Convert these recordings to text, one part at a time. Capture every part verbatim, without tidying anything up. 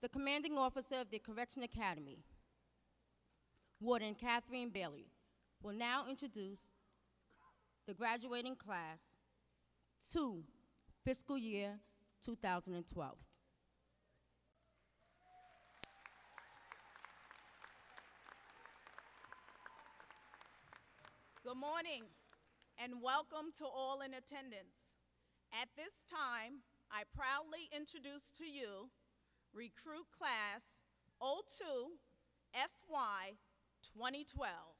the commanding officer of the Correction Academy, Warden Catherine Bailey, will now introduce the graduating class to fiscal year two thousand twelve. Good morning, and welcome to all in attendance. At this time, I proudly introduce to you Recruit Class oh two F Y twenty twelve.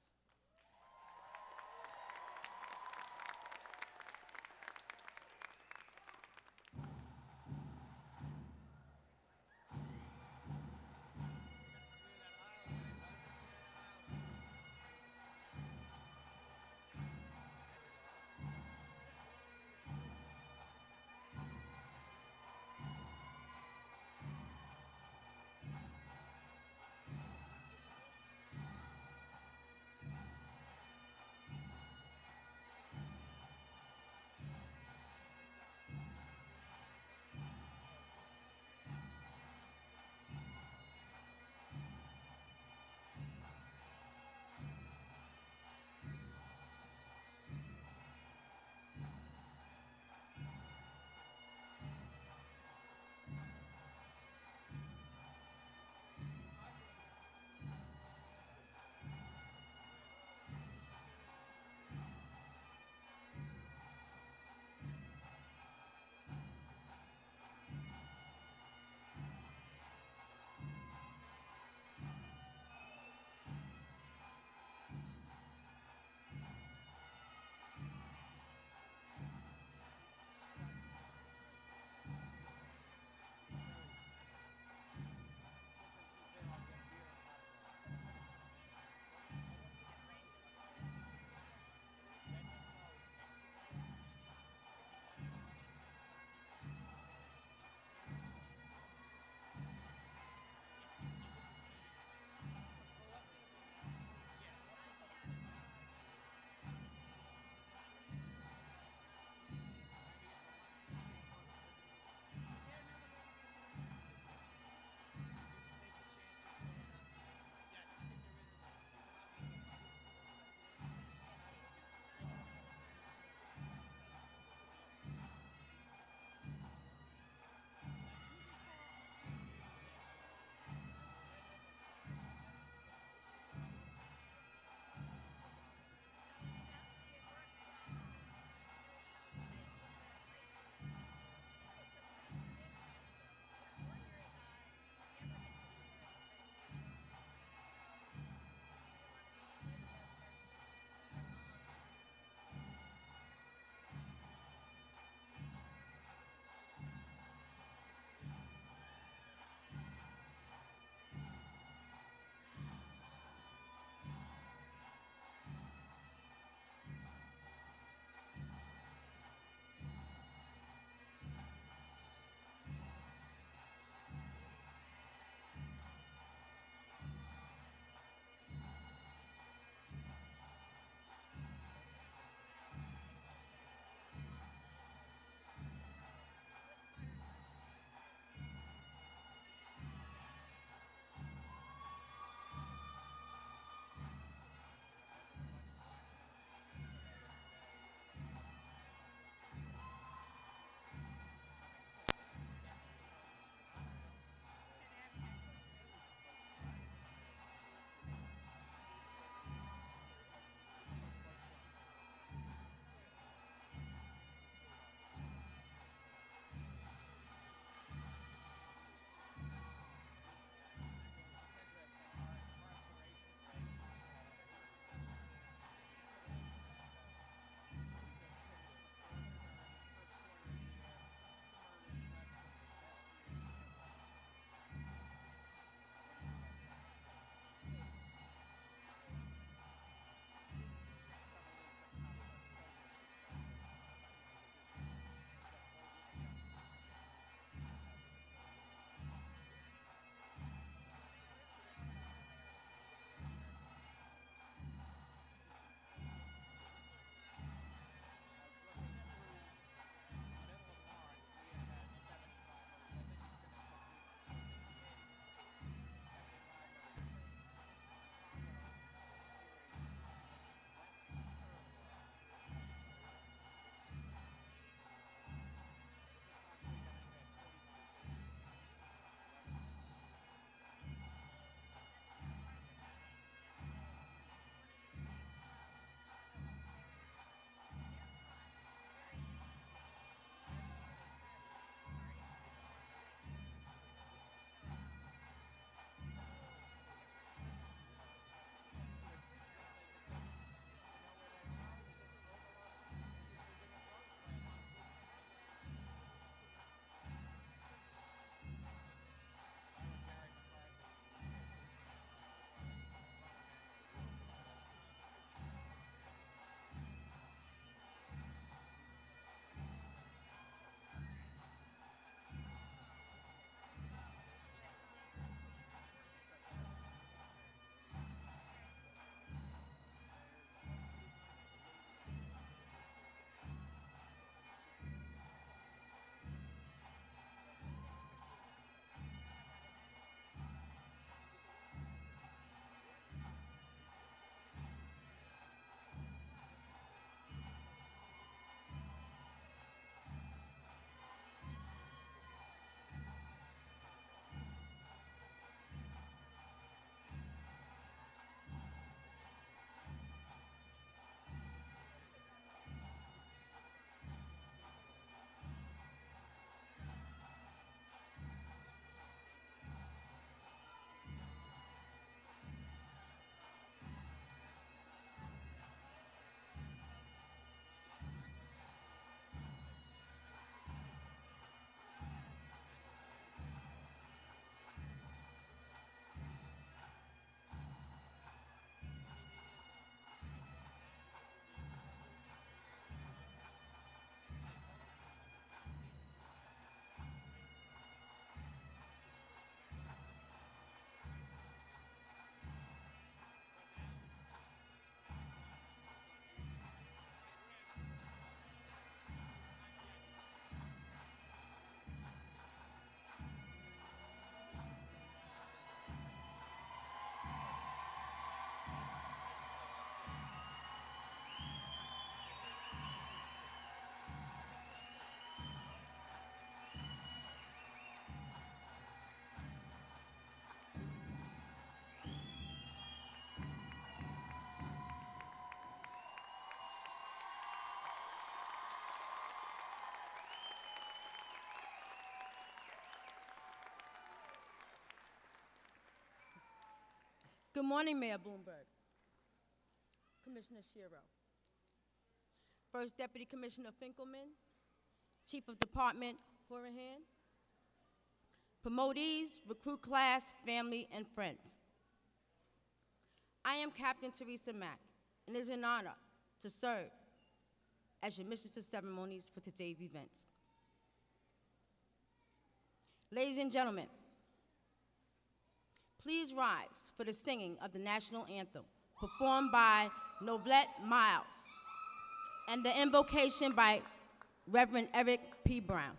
Good morning, Mayor Bloomberg, Commissioner Shiro, First Deputy Commissioner Finkelman, Chief of Department Horahan, promotees, recruit class, family, and friends. I am Captain Teresa Mack, and it is an honor to serve as your mistress of ceremonies for today's events. Ladies and gentlemen, please rise for the singing of the national anthem, performed by Novlet Miles, and the invocation by Reverend Eric P. Brown.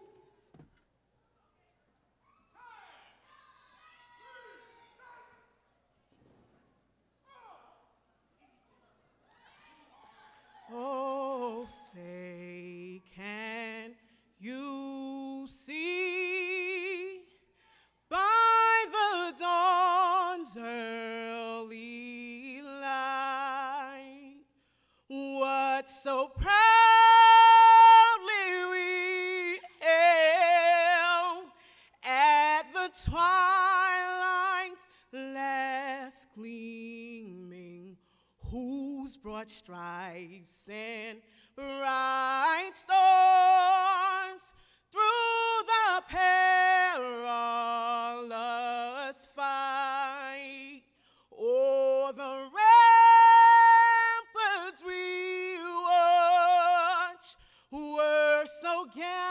Oh, say, can you see by the dawn's early light what so proudly we hailed at the twilight's last gleaming, whose broad stripes and bright stars through the perilous fight o'er the ramparts we watch were so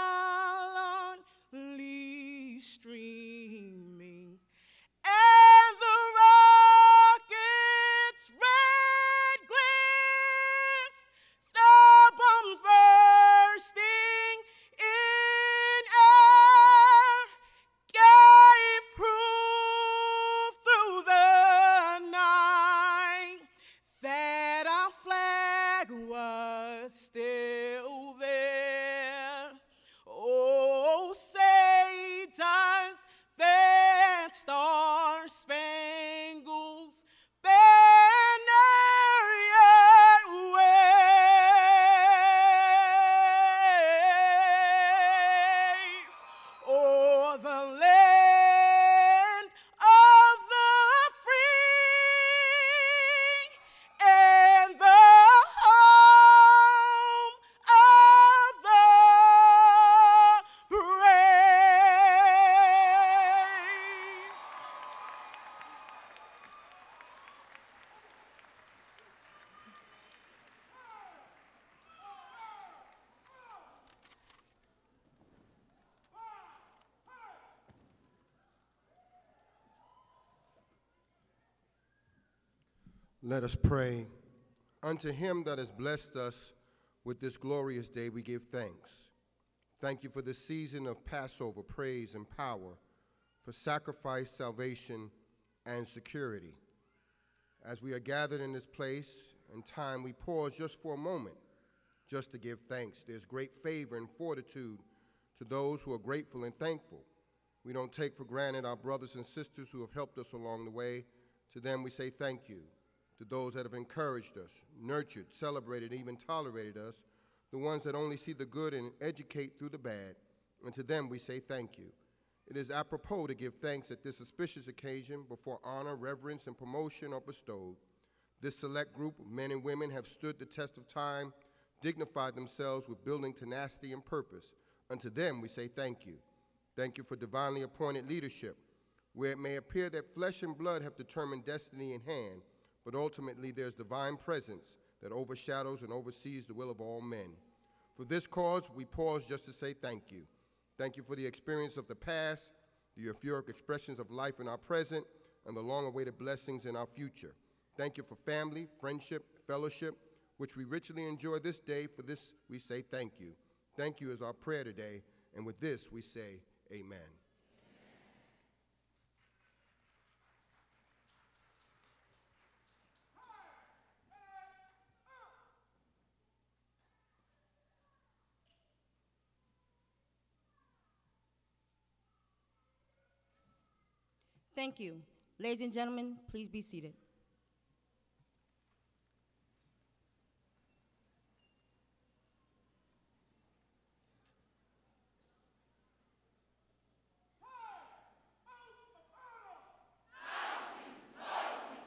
gallantly streaming, and the rockets' red glare, the bombs bursting in air, gave proof through the night that our flag was still there. Oh, say does that star-spangled banner yet wave o'er the land of the free and the home of the brave? Let us pray. Unto him that has blessed us with this glorious day, we give thanks. Thank you for this season of Passover, praise and power, for sacrifice, salvation, and security. As we are gathered in this place and time, we pause just for a moment, just to give thanks. There's great favor and fortitude to those who are grateful and thankful. We don't take for granted our brothers and sisters who have helped us along the way. To them we say thank you. To those that have encouraged us, nurtured, celebrated, even tolerated us, the ones that only see the good and educate through the bad, and to them we say thank you. It is apropos to give thanks at this auspicious occasion before honor, reverence, and promotion are bestowed. This select group of men and women have stood the test of time, dignified themselves with building tenacity and purpose. Unto them we say thank you. Thank you for divinely appointed leadership, where it may appear that flesh and blood have determined destiny in hand, but ultimately there's divine presence that overshadows and oversees the will of all men. For this cause, we pause just to say thank you. Thank you for the experience of the past, the euphoric expressions of life in our present, and the long-awaited blessings in our future. Thank you for family, friendship, fellowship, which we richly enjoy this day. For this, we say thank you. Thank you is our prayer today, and with this, we say amen. Thank you. Ladies and gentlemen, please be seated. Housing, loyalty,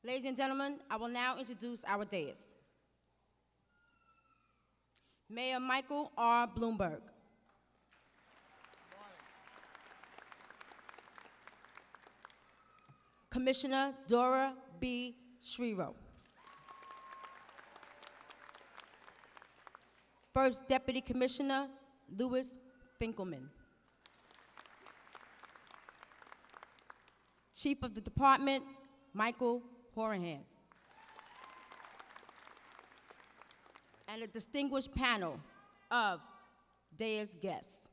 Ladies and gentlemen, I will now introduce our dais. Mayor Michael R. Bloomberg. Commissioner Dora B. Shriro. First Deputy Commissioner Louis Finkelman. Chief of the Department Michael Horahan. And a distinguished panel of dais guests.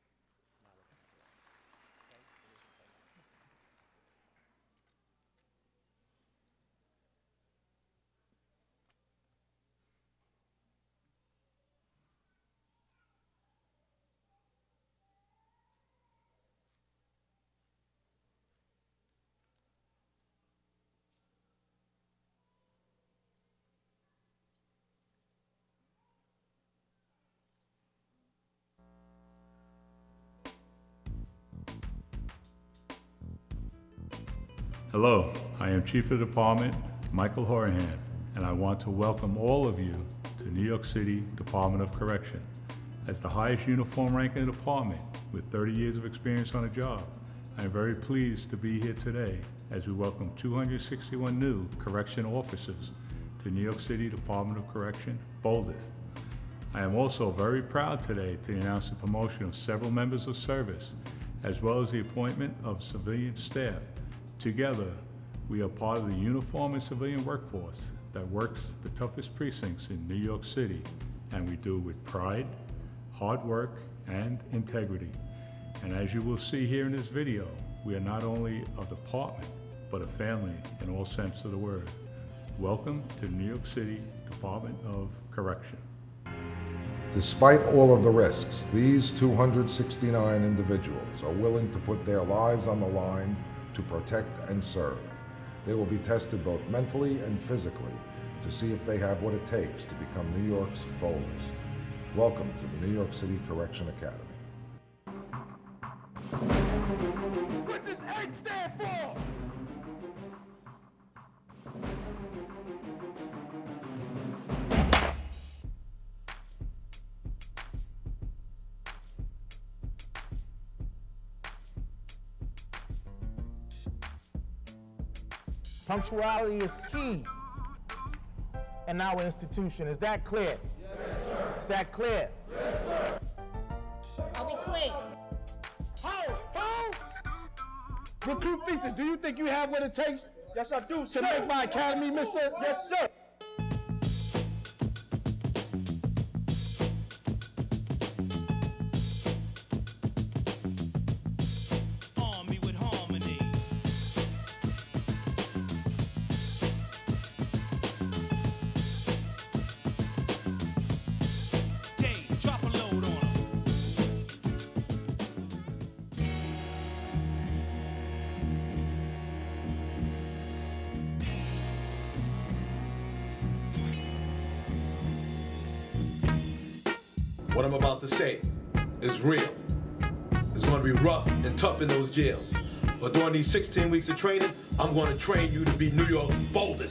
Hello, I am Chief of the Department, Michael Horahan, and I want to welcome all of you to New York City Department of Correction. As the highest uniform rank in the department, with thirty years of experience on the job, I am very pleased to be here today as we welcome two hundred sixty-one new correction officers to New York City Department of Correction, boldest. I am also very proud today to announce the promotion of several members of service, as well as the appointment of civilian staff. Together, we are part of the uniform and civilian workforce that works the toughest precincts in New York City, and we do it with pride, hard work, and integrity. And as you will see here in this video, we are not only a department, but a family in all sense of the word. Welcome to the New York City Department of Correction. Despite all of the risks, these two hundred sixty-nine individuals are willing to put their lives on the line to protect and serve. They will be tested both mentally and physically to see if they have what it takes to become New York's boldest. Welcome to the New York City Correction Academy. What does H stand for? Punctuality is key in our institution. Is that clear? Yes, sir. Is that clear? Yes, sir. Are we clear? Ho! Ho! Recruit Feature, do you think you have what it takes? Yes, I do, to make my academy, mister? Yes, sir. Army with harmony. Dave, drop a load on 'em. What I'm about to say is real. It's going to be rough and tough in those jails. But during these sixteen weeks of training, I'm going to train you to be New York's boldest.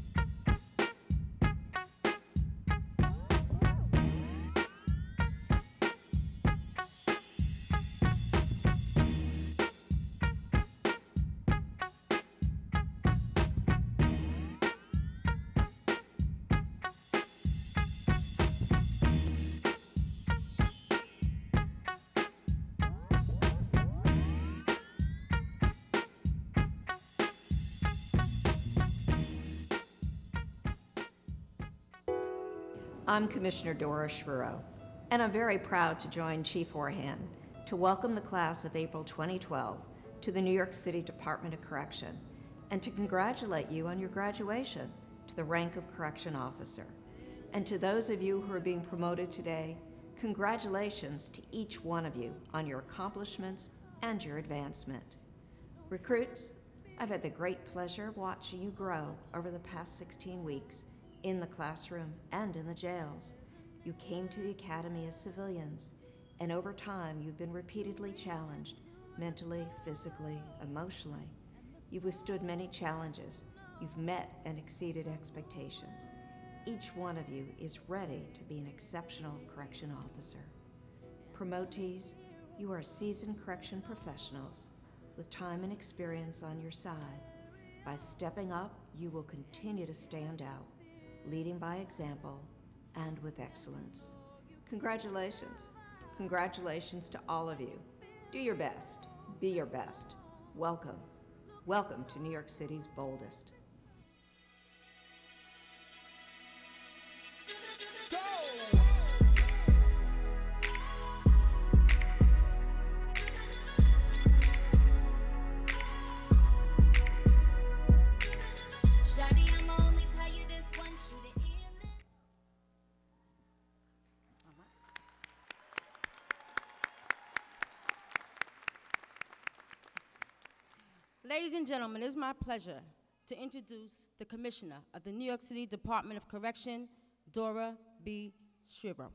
I'm Commissioner Dora Shriro, and I'm very proud to join Chief Horahan to welcome the class of April twenty twelve to the New York City Department of Correction, and to congratulate you on your graduation to the rank of Correction Officer. And to those of you who are being promoted today, congratulations to each one of you on your accomplishments and your advancement. Recruits, I've had the great pleasure of watching you grow over the past sixteen weeks in the classroom and in the jails. You came to the academy as civilians, and over time you've been repeatedly challenged, mentally, physically, emotionally. You've withstood many challenges, You've met and exceeded expectations. Each one of you is ready to be an exceptional correction officer. Promotees, you are seasoned correction professionals with time and experience on your side. By stepping up, you will continue to stand out, leading by example and with excellence. Congratulations. Congratulations to all of you. Do your best. Be your best. Welcome. Welcome to New York City's boldest. Ladies and gentlemen, it is my pleasure to introduce the Commissioner of the New York City Department of Correction, Dora B. Schreiber.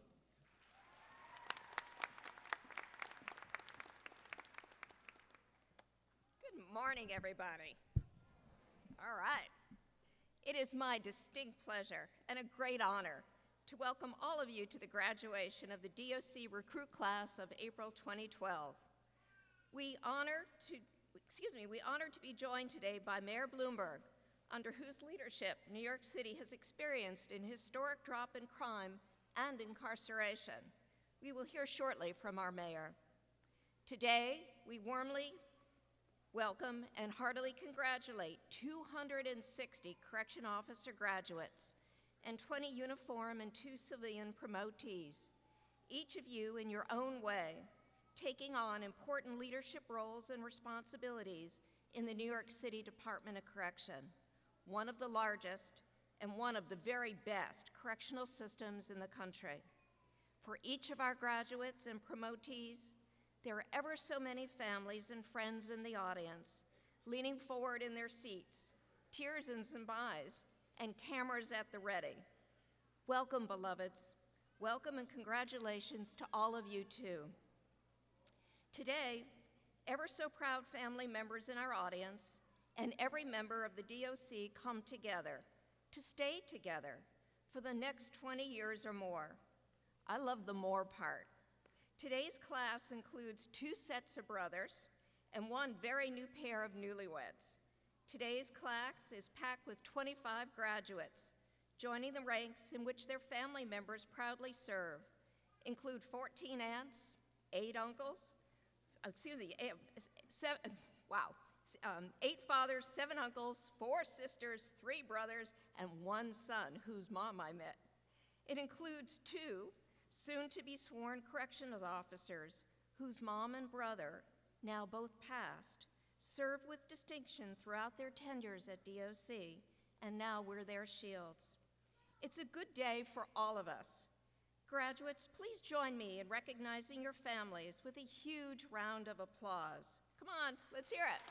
Good morning, everybody. All right. It is my distinct pleasure and a great honor to welcome all of you to the graduation of the D O C recruit class of April twenty twelve. We honor to Excuse me, we honor to be joined today by Mayor Bloomberg, under whose leadership New York City has experienced an historic drop in crime and incarceration. We will hear shortly from our mayor. Today, we warmly welcome and heartily congratulate two hundred sixty correction officer graduates and twenty uniform and two civilian promotees, each of you in your own way, taking on important leadership roles and responsibilities in the New York City Department of Correction, one of the largest and one of the very best correctional systems in the country. For each of our graduates and promotees, there are ever so many families and friends in the audience, leaning forward in their seats, tears in some eyes, and cameras at the ready. Welcome, beloveds. Welcome and congratulations to all of you, too. Today, ever so proud family members in our audience and every member of the D O C come together to stay together for the next twenty years or more. I love the more part. Today's class includes two sets of brothers and one very new pair of newlyweds. Today's class is packed with twenty-five graduates, joining the ranks in which their family members proudly serve, include fourteen aunts, eight uncles, excuse me, eight, seven, wow, um, eight fathers, seven uncles, four sisters, three brothers, and one son whose mom I met. It includes two soon-to-be sworn correctional officers whose mom and brother, now both passed, served with distinction throughout their tenures at D O C, and now we're their shields. It's a good day for all of us. Graduates, please join me in recognizing your families with a huge round of applause. Come on, let's hear it.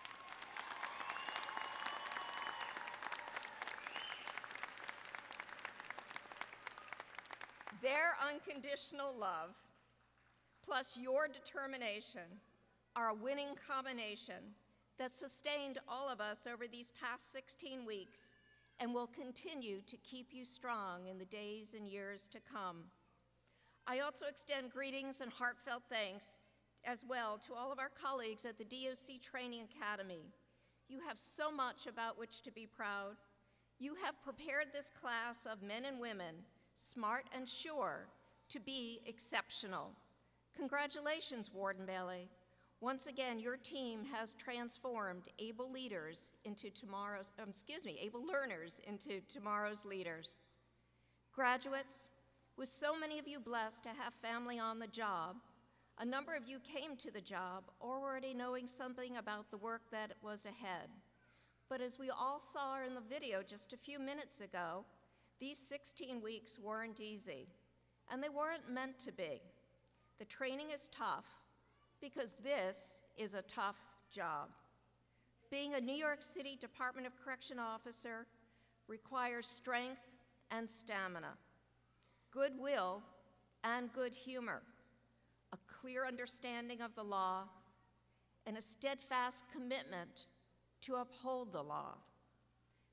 Their unconditional love, plus your determination, are a winning combination that sustained all of us over these past sixteen weeks and will continue to keep you strong in the days and years to come. I also extend greetings and heartfelt thanks as well to all of our colleagues at the D O C Training Academy. You have so much about which to be proud. You have prepared this class of men and women, smart and sure, to be exceptional. Congratulations, Warden Bailey. Once again, your team has transformed able leaders into tomorrow's, um, excuse me, able learners into tomorrow's leaders. Graduates, with so many of you blessed to have family on the job, a number of you came to the job already knowing something about the work that was ahead. But as we all saw in the video just a few minutes ago, these sixteen weeks weren't easy, and they weren't meant to be. The training is tough because this is a tough job. Being a New York City Department of Correction officer requires strength and stamina, goodwill and good humor, a clear understanding of the law, and a steadfast commitment to uphold the law.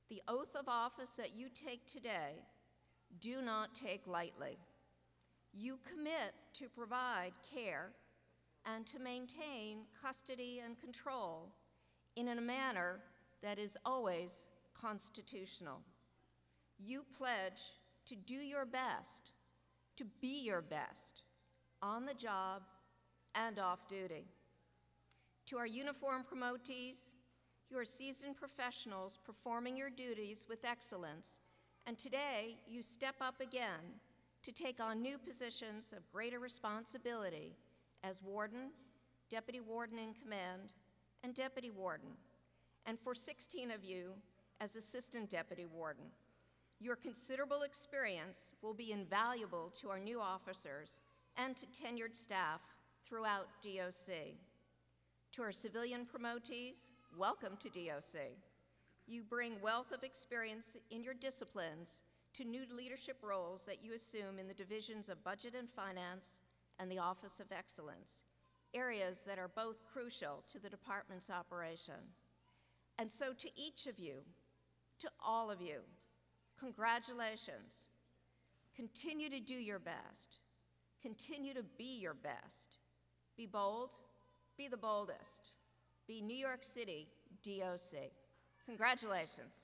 The oath of office that you take today, do not take lightly. You commit to provide care and to maintain custody and control in a manner that is always constitutional. You pledge to do your best, to be your best, on the job and off duty. To our uniform promotees, you are seasoned professionals performing your duties with excellence, and today you step up again to take on new positions of greater responsibility as warden, deputy warden in command, and deputy warden, and for sixteen of you as assistant deputy warden. Your considerable experience will be invaluable to our new officers and to tenured staff throughout D O C. To our civilian promotees, welcome to D O C. You bring wealth of experience in your disciplines to new leadership roles that you assume in the divisions of Budget and Finance and the Office of Excellence, areas that are both crucial to the department's operation. And so to each of you, to all of you, congratulations. Continue to do your best. Continue to be your best. Be bold, be the boldest. Be New York City D O C. Congratulations.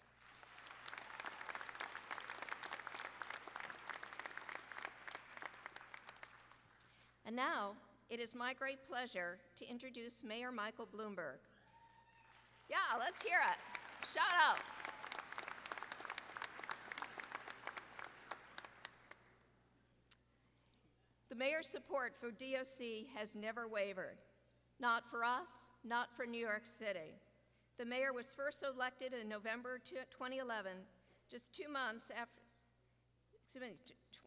And now, it is my great pleasure to introduce Mayor Michael Bloomberg. Yeah, let's hear it. Shout out. The mayor's support for D O C has never wavered. Not for us, not for New York City. The mayor was first elected in November twenty eleven, just two months after, excuse me,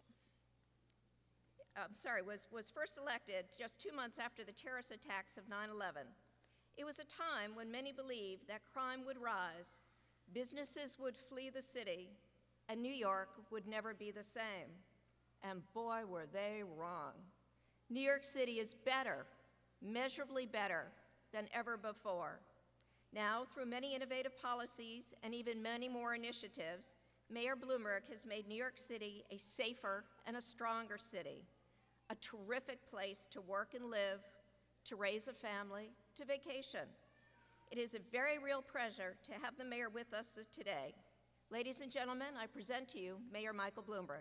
I'm sorry, was, was first elected just two months after the terrorist attacks of nine eleven. It was a time when many believed that crime would rise, businesses would flee the city, and New York would never be the same. And boy, were they wrong. New York City is better, measurably better than ever before. Now, through many innovative policies and even many more initiatives, Mayor Bloomberg has made New York City a safer and a stronger city, a terrific place to work and live, to raise a family, to vacation. It is a very real pleasure to have the mayor with us today. Ladies and gentlemen, I present to you Mayor Michael Bloomberg.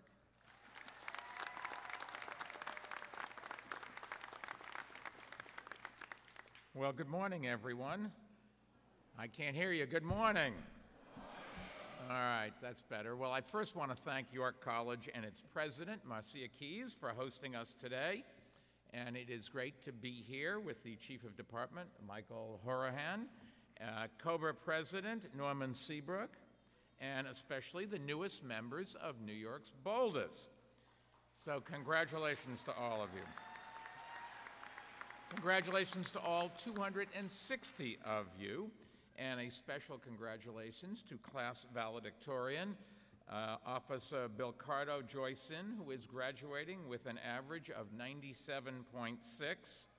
Well, good morning, everyone. I can't hear you. Good morning. All right, that's better. Well, I first want to thank York College and its president, Marcia Keyes, for hosting us today. And it is great to be here with the Chief of Department, Michael Horahan, uh, COBRA President, Norman Seabrook, and especially the newest members of New York's boldest. So congratulations to all of you. Congratulations to all two hundred sixty of you, and a special congratulations to class valedictorian, uh, Officer Bill Cardo Joyson, who is graduating with an average of ninety-seven point six.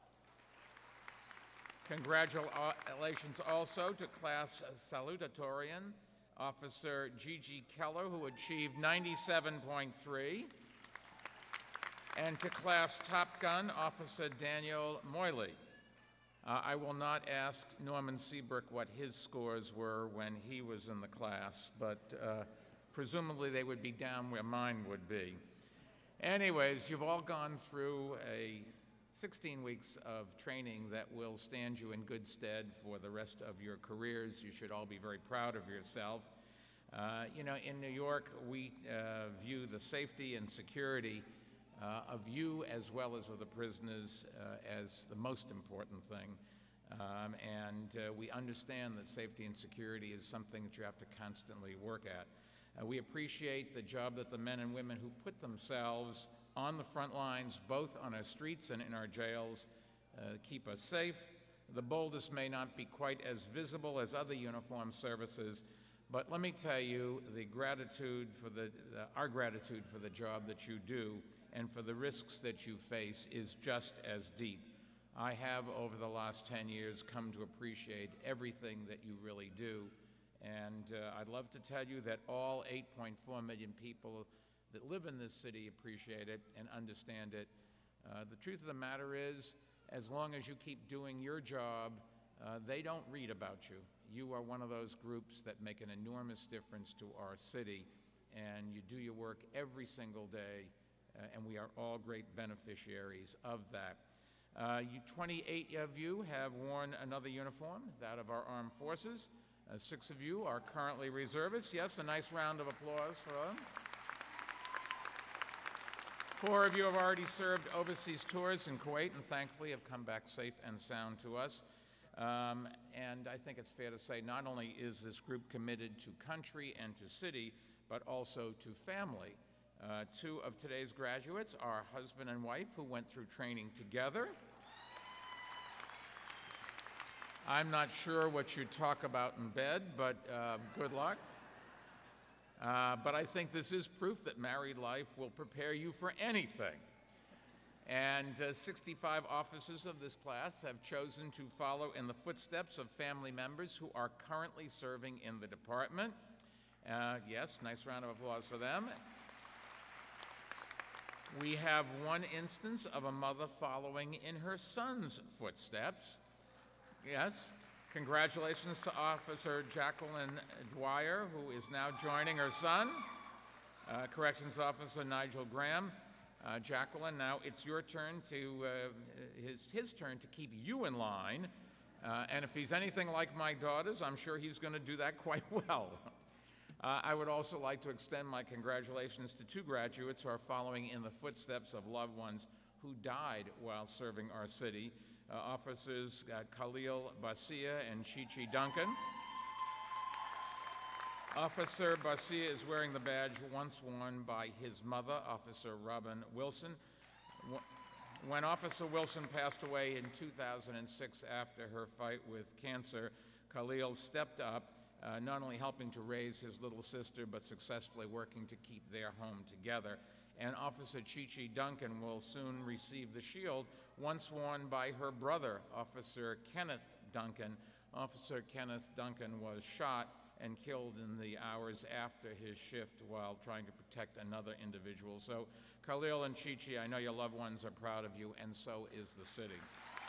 Congratulations also to class salutatorian, Officer Gigi Keller, who achieved ninety-seven point three. And to class Top Gun, Officer Daniel Moyley. Uh, I will not ask Norman Seabrook what his scores were when he was in the class, but uh, presumably they would be down where mine would be. Anyways, you've all gone through a sixteen weeks of training that will stand you in good stead for the rest of your careers. You should all be very proud of yourself. Uh, you know, in New York, we uh, view the safety and security Uh, of you as well as of the prisoners uh, as the most important thing. Um, and uh, we understand that safety and security is something that you have to constantly work at. Uh, we appreciate the job that the men and women who put themselves on the front lines, both on our streets and in our jails, uh, keep us safe. The boldest may not be quite as visible as other uniformed services, but let me tell you, the gratitude for the, uh, our gratitude for the job that you do and for the risks that you face is just as deep. I have, over the last ten years, come to appreciate everything that you really do, And uh, I'd love to tell you that all eight point four million people that live in this city appreciate it and understand it. Uh, the truth of the matter is, as long as you keep doing your job, uh, they don't read about you. You are one of those groups that make an enormous difference to our city, and you do your work every single day, uh, and we are all great beneficiaries of that. Uh, you, twenty-eight of you have worn another uniform, that of our armed forces. Uh, six of you are currently reservists. Yes, a nice round of applause for them. Four of you have already served overseas tours in Kuwait and thankfully have come back safe and sound to us. Um, and I think it's fair to say not only is this group committed to country and to city, but also to family. Uh, two of today's graduates are husband and wife who went through training together. I'm not sure what you talk about in bed, but uh, good luck. Uh, but I think this is proof that married life will prepare you for anything. And uh, sixty-five officers of this class have chosen to follow in the footsteps of family members who are currently serving in the department. Uh, yes, nice round of applause for them. We have one instance of a mother following in her son's footsteps. Yes, congratulations to Officer Jacqueline Dwyer, who is now joining her son, uh, Corrections Officer Nigel Graham. Uh, Jacqueline, now it's your turn to, uh, his, his turn to keep you in line. Uh, and if he's anything like my daughters, I'm sure he's going to do that quite well. Uh, I would also like to extend my congratulations to two graduates who are following in the footsteps of loved ones who died while serving our city. Uh, officers uh, Khalil Basia and Chichi Duncan. Officer Basia is wearing the badge once worn by his mother, Officer Robin Wilson. When Officer Wilson passed away in two thousand six after her fight with cancer, Khalil stepped up, uh, not only helping to raise his little sister, but successfully working to keep their home together. And Officer Chichi Duncan will soon receive the shield, once worn by her brother, Officer Kenneth Duncan. Officer Kenneth Duncan was shot and killed in the hours after his shift while trying to protect another individual. So, Khalil and Chichi, I know your loved ones are proud of you, and so is the city.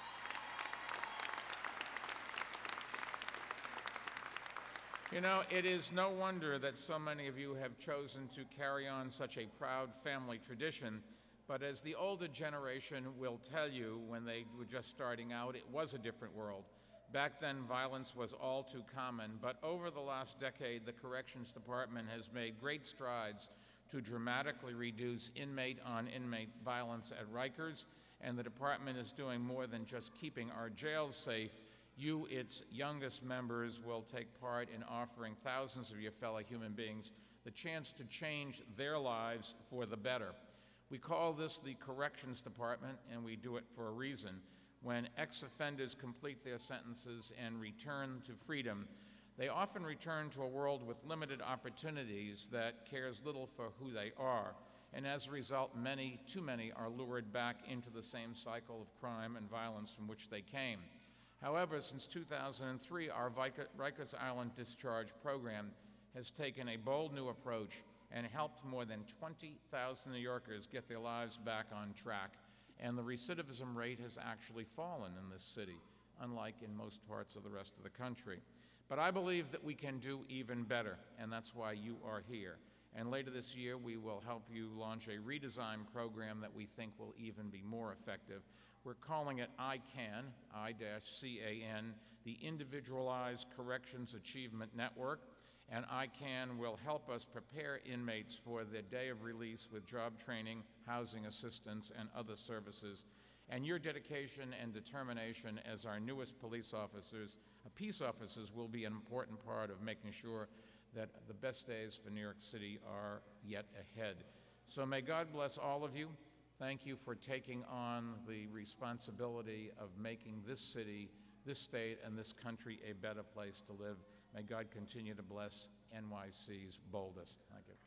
You know, it is no wonder that so many of you have chosen to carry on such a proud family tradition, but as the older generation will tell you, when they were just starting out, it was a different world. Back then, violence was all too common, but over the last decade, the Corrections Department has made great strides to dramatically reduce inmate-on-inmate violence at Rikers, and the department is doing more than just keeping our jails safe. You, its youngest members, will take part in offering thousands of your fellow human beings the chance to change their lives for the better. We call this the Corrections Department, and we do it for a reason. When ex-offenders complete their sentences and return to freedom, they often return to a world with limited opportunities that cares little for who they are. And as a result, many, too many, are lured back into the same cycle of crime and violence from which they came. However, since two thousand three, our Rikers Island Discharge Program has taken a bold new approach and helped more than twenty thousand New Yorkers get their lives back on track. And the recidivism rate has actually fallen in this city, unlike in most parts of the rest of the country. But I believe that we can do even better, and that's why you are here. And later this year, we will help you launch a redesigned program that we think will even be more effective. We're calling it I CAN, I C A N, the Individualized Corrections Achievement Network. And I CAN will help us prepare inmates for their day of release with job training, housing assistance, and other services. And your dedication and determination as our newest police officers, uh, peace officers, will be an important part of making sure that the best days for New York City are yet ahead. So may God bless all of you. Thank you for taking on the responsibility of making this city, this state, and this country a better place to live. May God continue to bless N Y C's boldest. Thank you.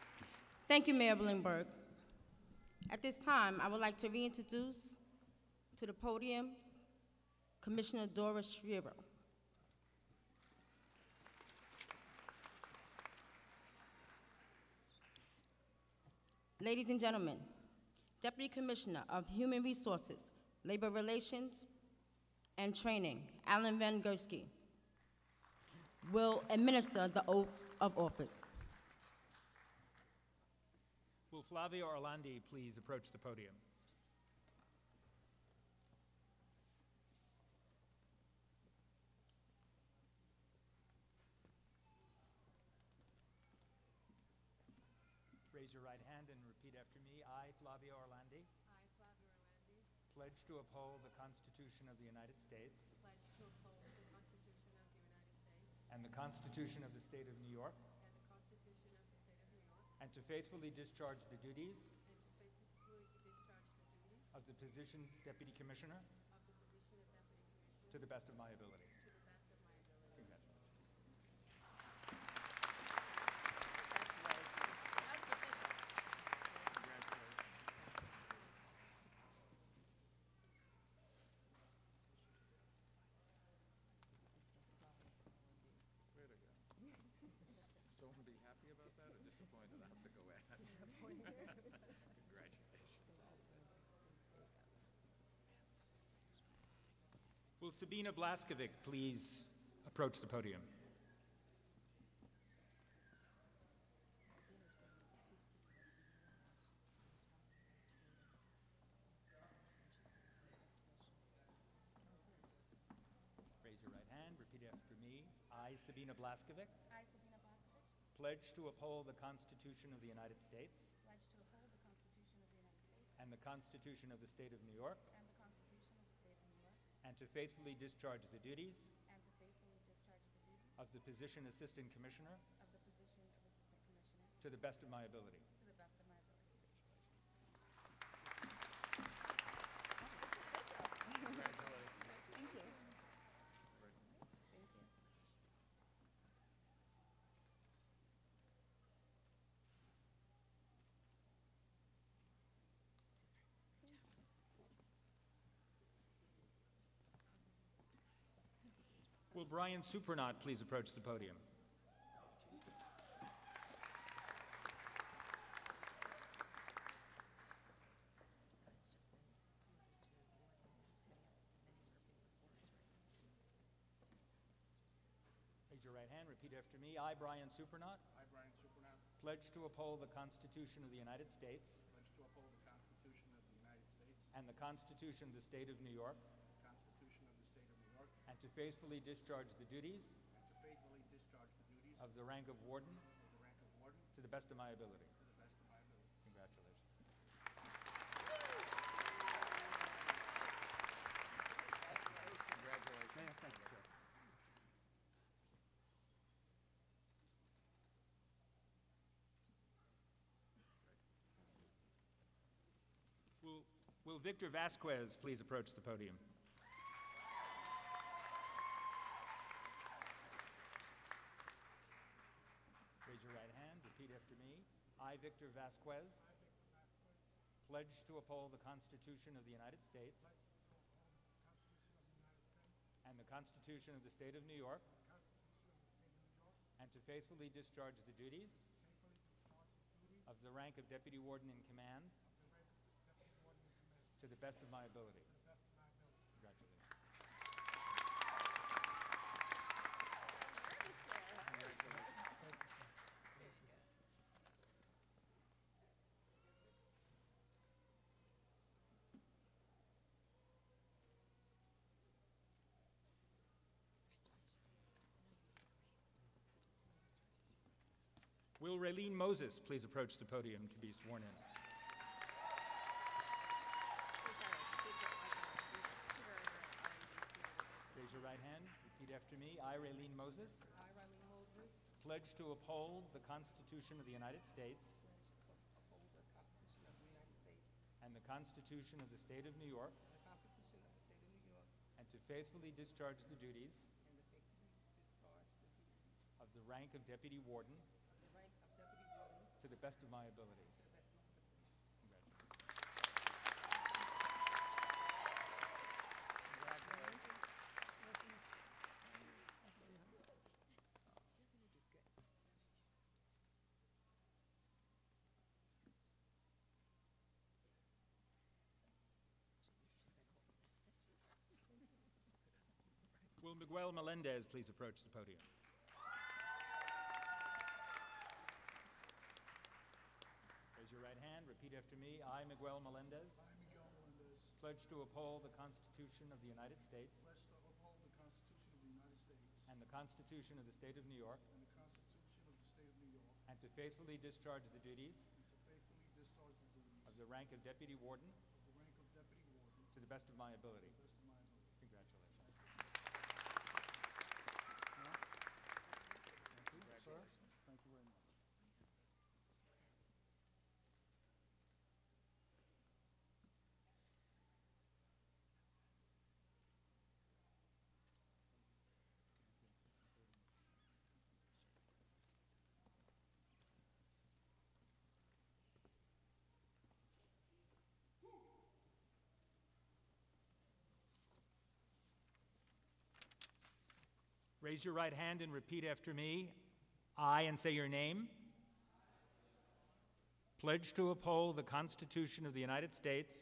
Thank you, Mayor Bloomberg. At this time, I would like to reintroduce To the podium, Commissioner Dora Schriero. Ladies and gentlemen, Deputy Commissioner of Human Resources, Labor Relations, and Training, Alan Van Gursky, will administer the oaths of office. Will Flavia Orlandi please approach the podium? Raise your right hand and repeat after me. I, Flavia Orlandi, I, Flavia Orlandi, pledge to uphold the Constitution of the United States pledge to uphold the Constitution of the United States and the Constitution of the State of New York, and the Constitution of the State of New York, and to faithfully discharge the duties and to faithfully discharge the duties of the position Deputy Commissioner of the position of Deputy Commissioner to the best of my ability. to the best of my ability. Congratulations. Where'd it go? Someone be happy about that or disappointed? I have to go ask. Congratulations. Will Sabina Blaskovic please approach the podium? Raise your right hand, repeat after me. I, Sabina Blaskovic, I, Sabina Blaskovic, pledge to uphold the Constitution of the United States pledge to uphold the Constitution of the United States and the Constitution of the State of New York, and the Constitution of the State of New York, and to faithfully discharge the duties and to faithfully discharge the duties of the position Assistant Commissioner of the position of Assistant Commissioner to the best of my ability. to the best of my ability. Thank you. Thank you. Will Brian Supernaut please approach the podium? Raise your right hand, repeat after me. I, Brian Supernaut, I, Brian Supernaut, pledge to uphold the Constitution of the United States pledge to uphold the Constitution of the United States, and the Constitution of the State of New York, the Constitution of the State of New York, and to faithfully discharge the duties and to faithfully discharge the duties of the rank of Warden of the rank of Warden to the best of my ability. to the best of my ability. Congratulations. Congratulations. Will, will Victor Vasquez please approach the podium? Raise your right hand, repeat after me. I, Victor Vasquez, pledge to uphold the Constitution of the United States and the Constitution of the State of New York, and to faithfully discharge the duties of the rank of Deputy Warden in Command to the best of my ability. Congratulations. Will Raylene Moses please approach the podium to be sworn in? Raise your right hand, repeat after me. I, Raylene Moses, I, Riley Moses, pledge to uphold the Constitution of the United States pledge to uphold the Constitution of the United States and the Constitution of the State of New York, and the Constitution of the State of New York, and to faithfully discharge the duties and to faithfully discharge the duties of the rank of Deputy Warden of the rank of Deputy Warden to the best of my ability. to the best of my ability. Congratulations. Will Miguel Melendez please approach the podium? Raise your right hand, repeat after me. I, Miguel Melendez, I, Miguel Melendez, pledge to uphold the Constitution of the United States pledge to uphold the Constitution of the United States and the Constitution of the State of New York, and the Constitution of the State of New York, and to faithfully discharge the duties and to faithfully discharge the duties of the rank of Deputy Warden of the rank of Deputy Warden to the best of my ability. to the best of my ability. Congratulations. Thank you, sir. Thank you very much. Raise your right hand and repeat after me. I, and say your name, pledge to uphold the Constitution of the United States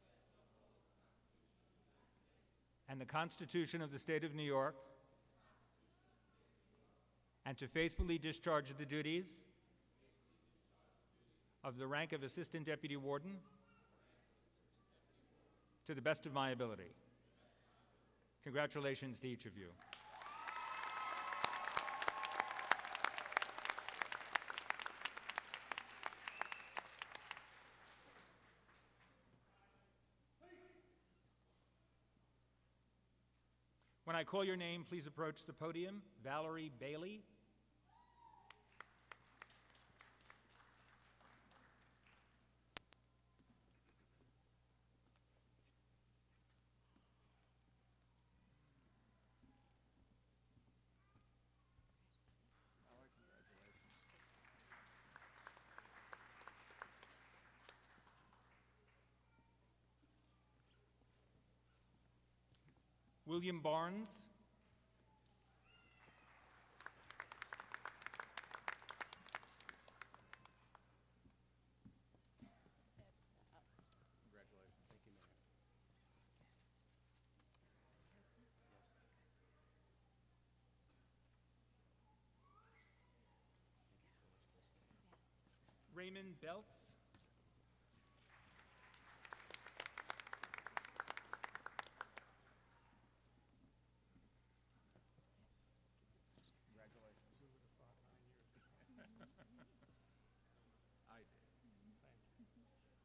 and the Constitution of the State of New York, and to faithfully discharge the duties of the rank of Assistant Deputy Warden to the best of my ability. Congratulations to each of you. When I call your name, please approach the podium. Valerie Bailey. William Barnes. Congratulations. Thank you, Mayor. Yes. Raymond Belts. I did. Thank you.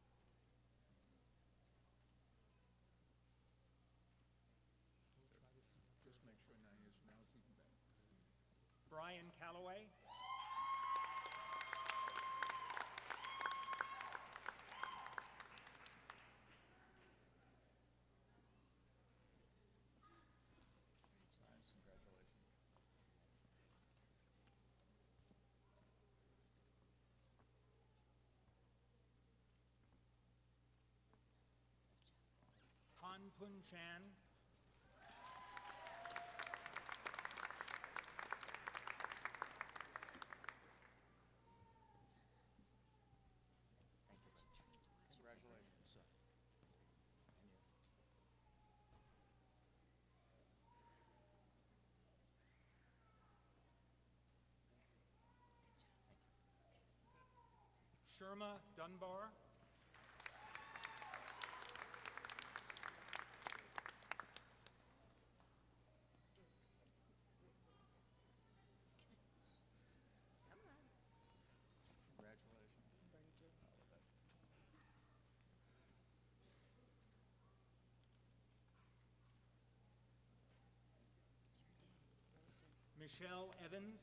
Just make sure nine years from now it's even better. Brian Calloway. Nice, congratulations. Han Pun Chan. Congratulations. Sir. And you. Sherma Dunbar. Congratulations. Thank you. All the best. Michelle Evans.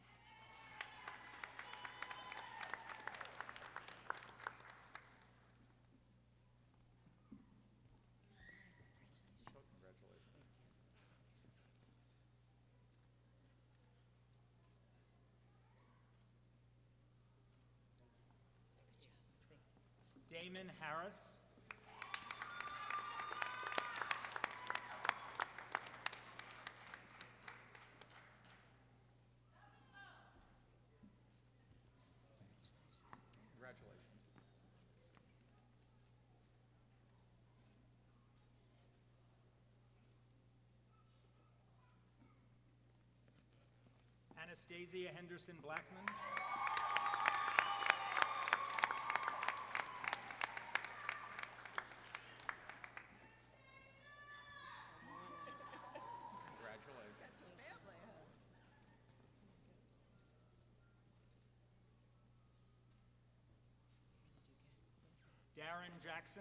Congratulations. Damon Harris. Congratulations. Anastasia Henderson Blackman. Congratulations. That's a family, huh? Darren Jackson.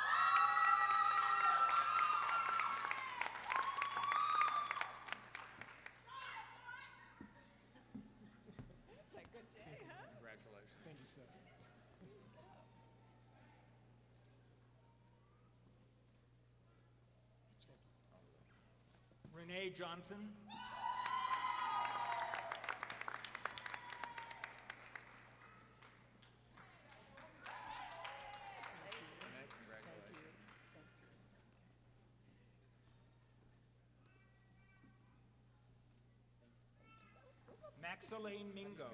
It's a good day, huh? Congratulations. Thank you, sir. Renee Johnson. Renee, congratulations. Maxaline Mingo.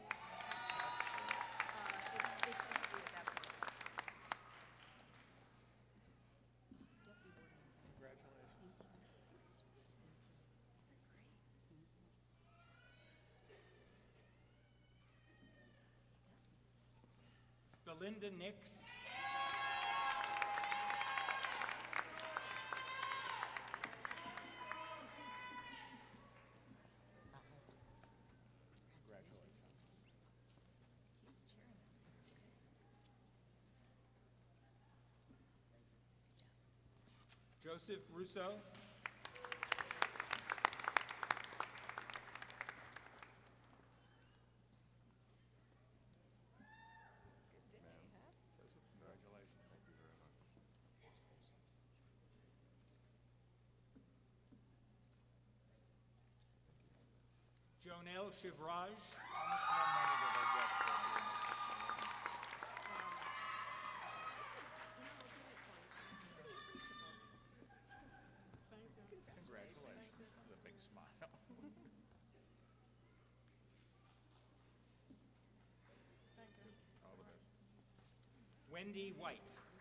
Congratulations. Belinda Nix. Congratulations. Joseph Russo. Joseph, congratulations. Thank you very much. Jonelle Shivraj. How much more money do they get for doing this? Congratulations. With a big smile. All the best. Wendy White.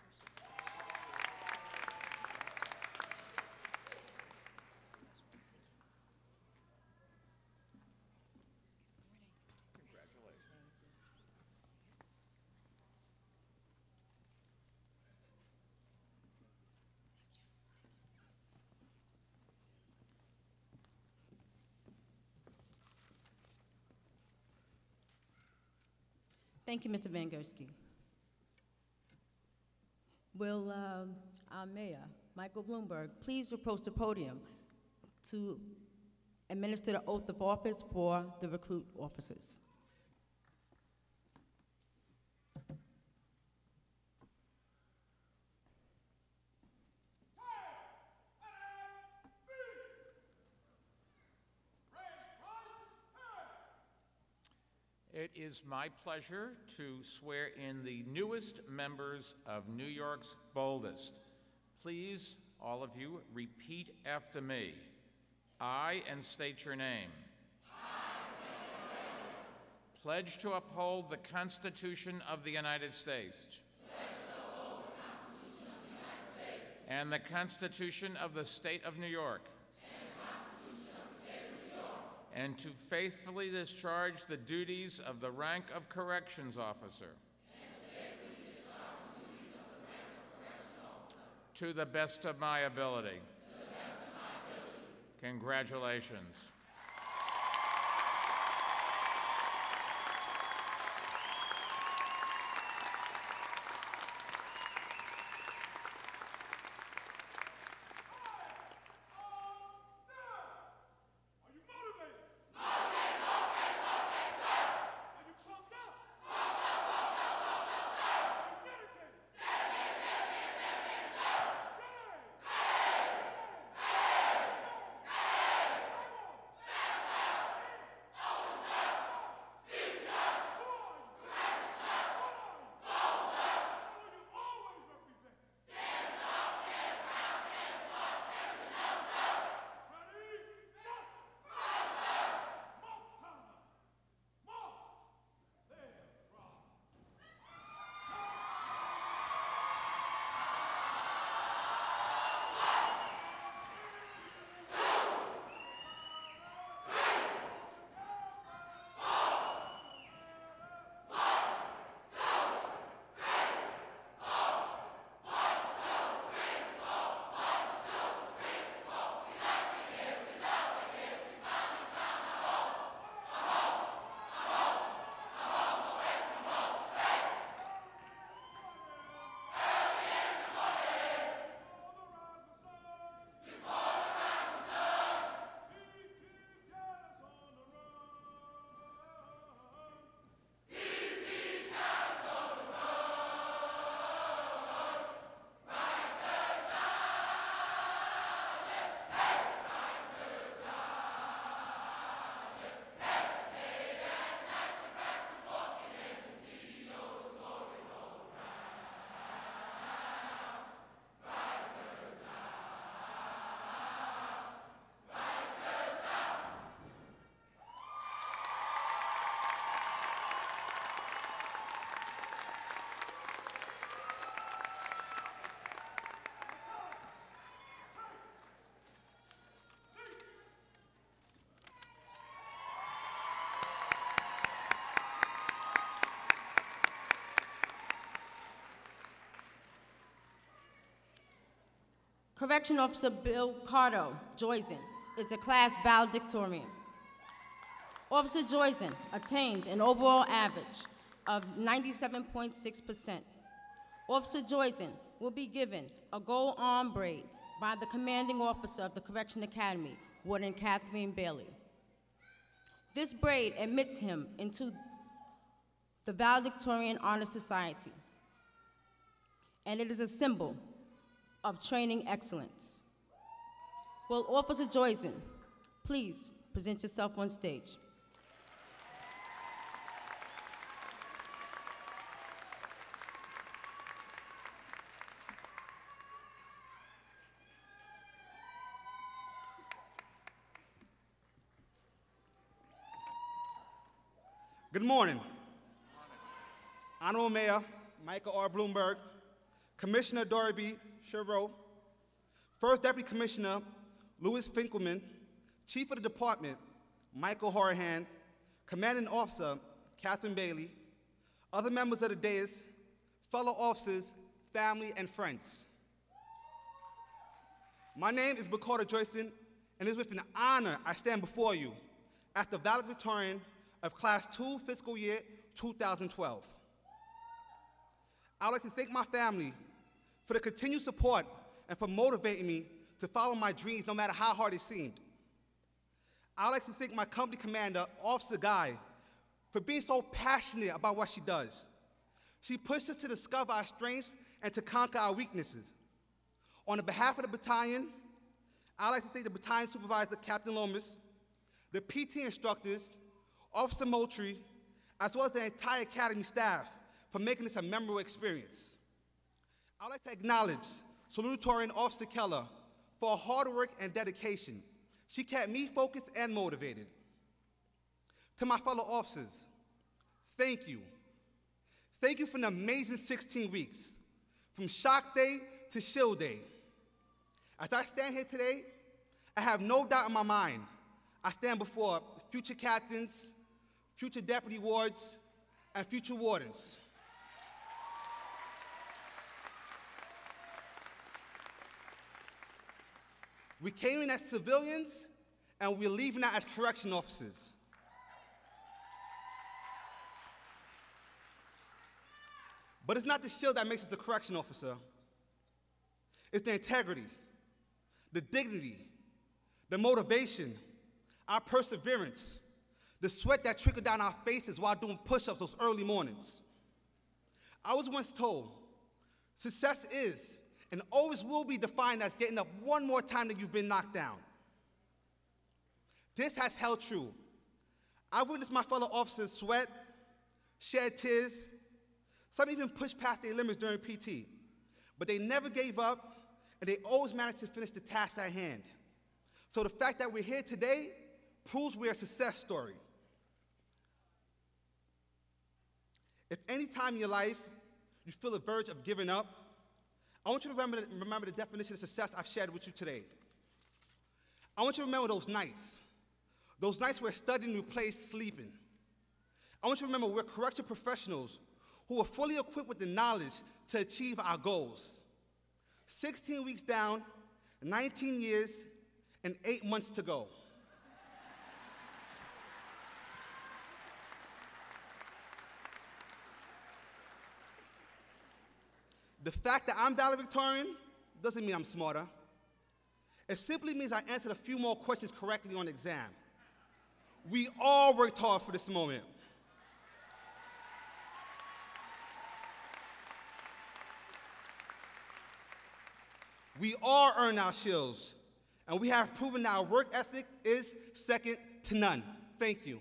Congratulations. Thank you, Mister Van Gersky. Will uh, our mayor, Michael Bloomberg, please approach the podium to administer the oath of office for the recruit officers? It is my pleasure to swear in the newest members of New York's boldest. Please, all of you, repeat after me. I, and state your name. Pledge to uphold the Constitution of the United States. And the Constitution of the State of New York. And to faithfully discharge the duties of the rank of Corrections Officer. To the best of my ability. Congratulations. Correction Officer Bill Cardo Joyson is the class valedictorian. Officer Joyson attained an overall average of ninety-seven point six percent. Officer Joyson will be given a gold arm braid by the commanding officer of the Correction Academy, Warden Catherine Bailey. This braid admits him into the Valedictorian Honor Society, and it is a symbol of training excellence. Will Officer Joyson please present yourself on stage? Good morning. Honorable Mayor Michael R. Bloomberg, Commissioner Dory B. Chereau, First Deputy Commissioner Louis Finkelman, Chief of the Department Michael Horahan, Commanding Officer Catherine Bailey, other members of the dais, fellow officers, family, and friends. My name is Bakota Joyson, and it is with an honor I stand before you as the valedictorian of Class two, Fiscal Year two thousand twelve. I would like to thank my family for the continued support and for motivating me to follow my dreams no matter how hard it seemed. I would like to thank my company commander, Officer Guy, for being so passionate about what she does. She pushed us to discover our strengths and to conquer our weaknesses. On the behalf of the battalion, I would like to thank the battalion supervisor, Captain Lomas, the P T instructors, Officer Moultrie, as well as the entire Academy staff for making this a memorable experience. I would like to acknowledge Salutatorian Officer Keller for her hard work and dedication. She kept me focused and motivated. To my fellow officers, thank you. Thank you for an amazing sixteen weeks, from Shock Day to Shield Day. As I stand here today, I have no doubt in my mind I stand before future captains, future deputy wards, and future wardens. We came in as civilians, and we're leaving out as correction officers. But it's not the shield that makes us a correction officer. It's the integrity, the dignity, the motivation, our perseverance, the sweat that trickled down our faces while doing push-ups those early mornings. I was once told, success is and always will be defined as getting up one more time that you've been knocked down. This has held true. I've witnessed my fellow officers sweat, shed tears, some even pushed past their limits during P T, but they never gave up, and they always managed to finish the task at hand. So the fact that we're here today proves we're a success story. If any time in your life you feel the verge of giving up, I want you to remember, remember the definition of success I've shared with you today. I want you to remember those nights, those nights where studying replaced sleeping. I want you to remember we're correction professionals who are fully equipped with the knowledge to achieve our goals. sixteen weeks down, nineteen years, and eight months to go. The fact that I'm valedictorian doesn't mean I'm smarter. It simply means I answered a few more questions correctly on the exam. We all worked hard for this moment. We all earn our shields, and we have proven that our work ethic is second to none. Thank you.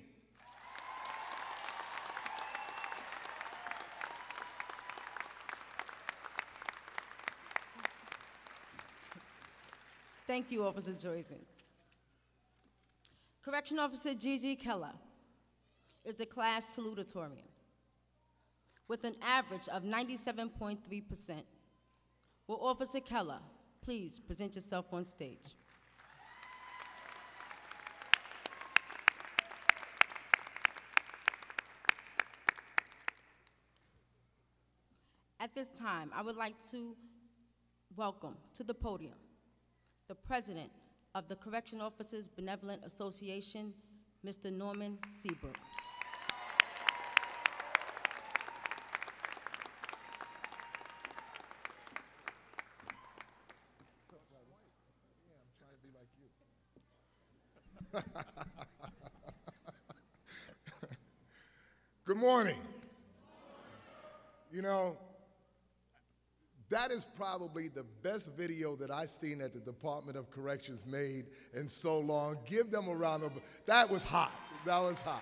Thank you, Officer Joyson. Correction Officer Gigi Keller is the class salutatorian with an average of ninety-seven point three percent. Will Officer Keller please present yourself on stage? At this time, I would like to welcome to the podium the President of the Correction Officers Benevolent Association, Mister Norman Seabrook. Good morning. You know, that is probably the best video that I've seen that the Department of Corrections made in so long. Give them a round of applause. That was hot. That was hot.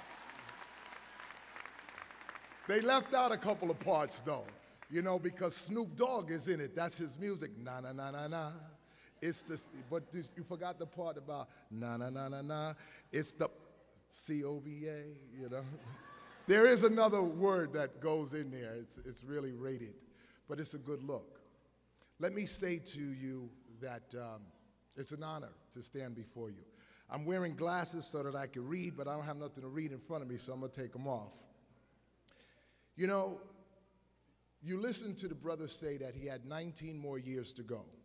They left out a couple of parts, though, you know, because Snoop Dogg is in it. That's his music. Na na na na na. It's the, but this, you forgot the part about na na na na na. It's the C O B A, you know. There is another word that goes in there. It's, it's really rated, but it's a good look. Let me say to you that um, it's an honor to stand before you. I'm wearing glasses so that I can read, but I don't have nothing to read in front of me, so I'm going to take them off. You know, you listen to the brother say that he had nineteen more years to go.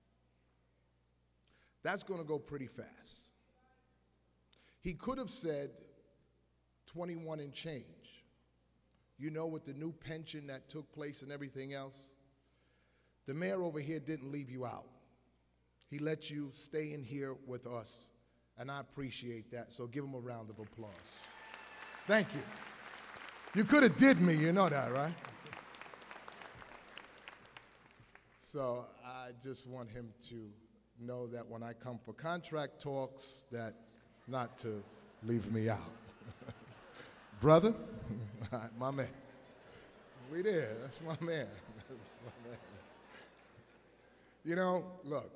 That's going to go pretty fast. He could have said twenty-one and change. You know, with the new pension that took place and everything else, the mayor over here didn't leave you out. He let you stay in here with us, and I appreciate that, so give him a round of applause. Thank you. You could have did me, you know that, right? So I just want him to know that when I come for contract talks, that not to leave me out. Brother, my man. We there, that's my man. That's my man. You know, look,